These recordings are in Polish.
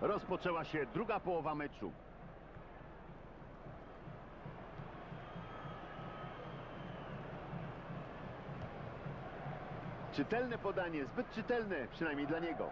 Rozpoczęła się druga połowa meczu. Czytelne podanie, zbyt czytelne, przynajmniej dla niego.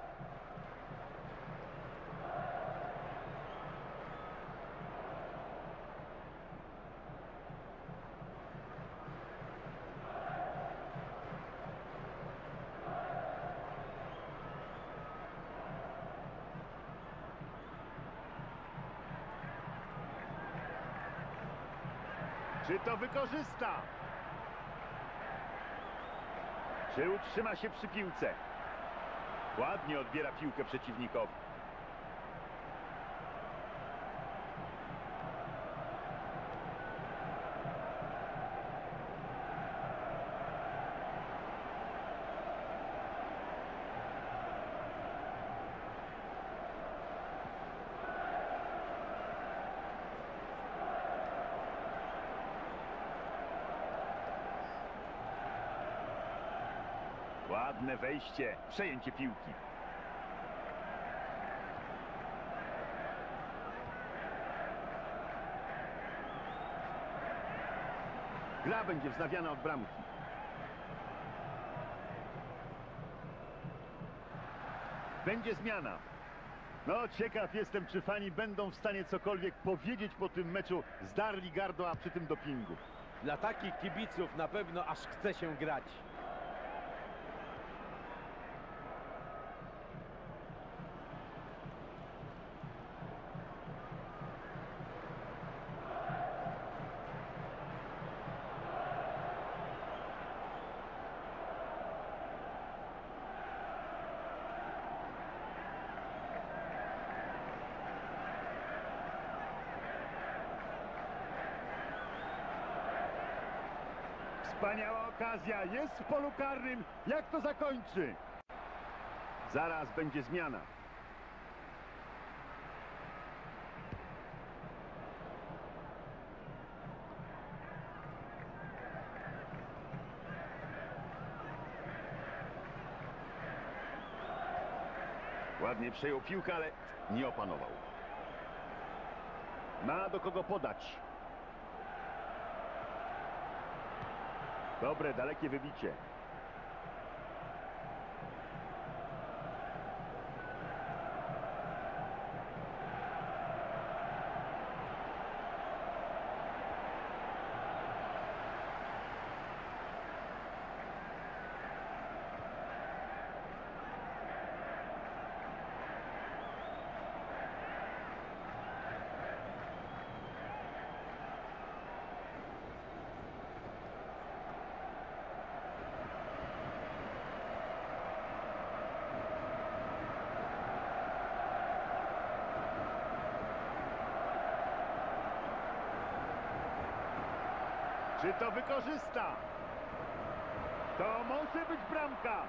Czy to wykorzysta? Czy utrzyma się przy piłce? Ładnie odbiera piłkę przeciwnikowi. Ładne wejście, przejęcie piłki. Gra będzie wznawiana od bramki. Będzie zmiana. No, ciekaw jestem, czy fani będą w stanie cokolwiek powiedzieć po tym meczu. Zdarli gardła przy tym dopingu. Dla takich kibiców na pewno aż chce się grać. Wspaniała okazja, jest w polu karnym. Jak to zakończy? Zaraz będzie zmiana. Ładnie przejął piłkę, ale nie opanował. Ma do kogo podać. Dobre, dalekie wybicie. Czy to wykorzysta? To może być bramka.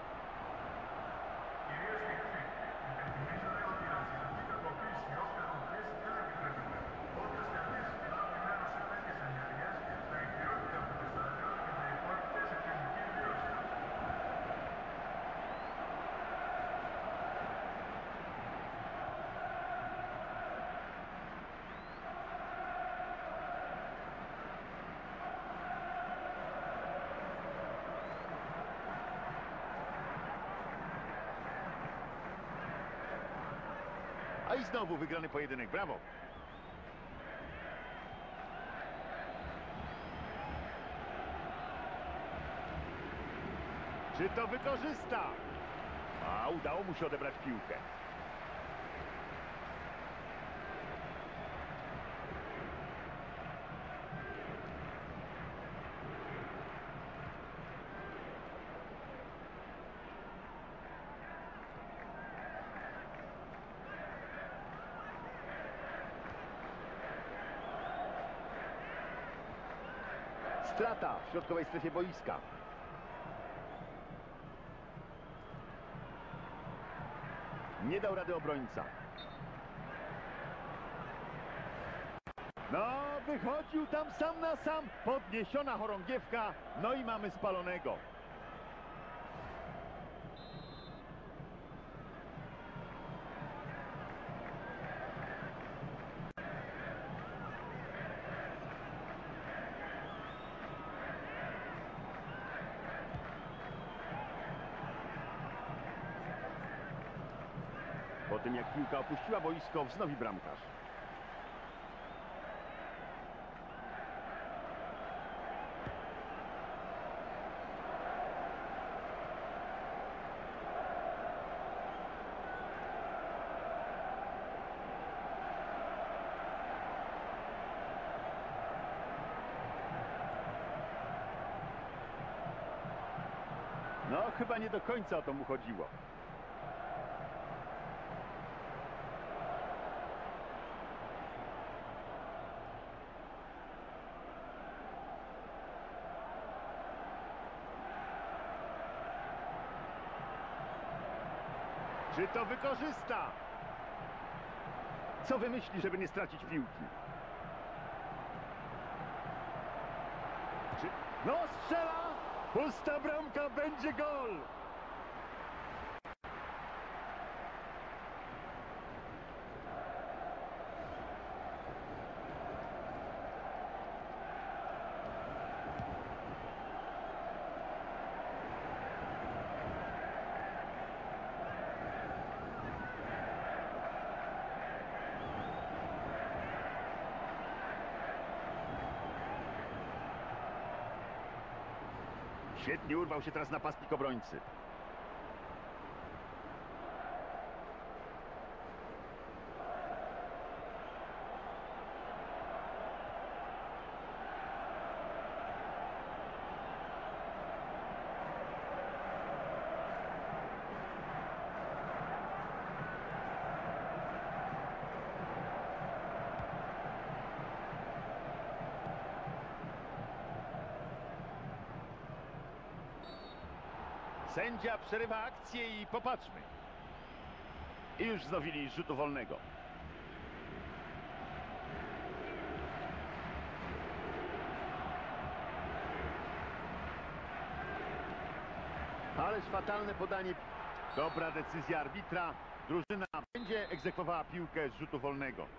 A i znowu wygrany pojedynek. Brawo! Czy to wykorzysta? A udało mu się odebrać piłkę. Strata w środkowej strefie boiska. Nie dał rady obrońca. No, wychodził tam sam na sam. Podniesiona chorągiewka. No i mamy spalonego. tym jak piłka opuściła boisko, wznowi bramkarz. No, chyba nie do końca o to mu chodziło. Czy to wykorzysta? Co wymyśli, żeby nie stracić piłki? Czy... No, strzela! Pusta bramka, będzie gol! Świetnie urwał się teraz napastnik obrońcy. Sędzia przerywa akcję i popatrzmy. I już wznowili z rzutu wolnego. Ależ fatalne podanie. Dobra decyzja arbitra. Drużyna będzie egzekwowała piłkę z rzutu wolnego.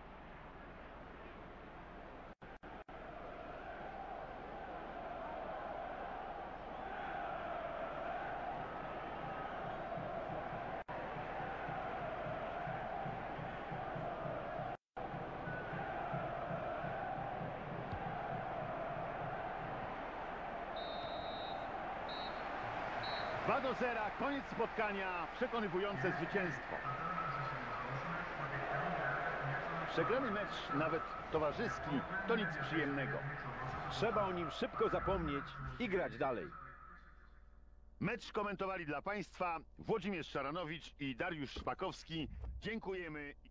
Dwa do 0, koniec spotkania, przekonywujące zwycięstwo. Przegrany mecz, nawet towarzyski, to nic przyjemnego. Trzeba o nim szybko zapomnieć i grać dalej. Mecz komentowali dla Państwa Włodzimierz Szaranowicz i Dariusz Szpakowski. Dziękujemy.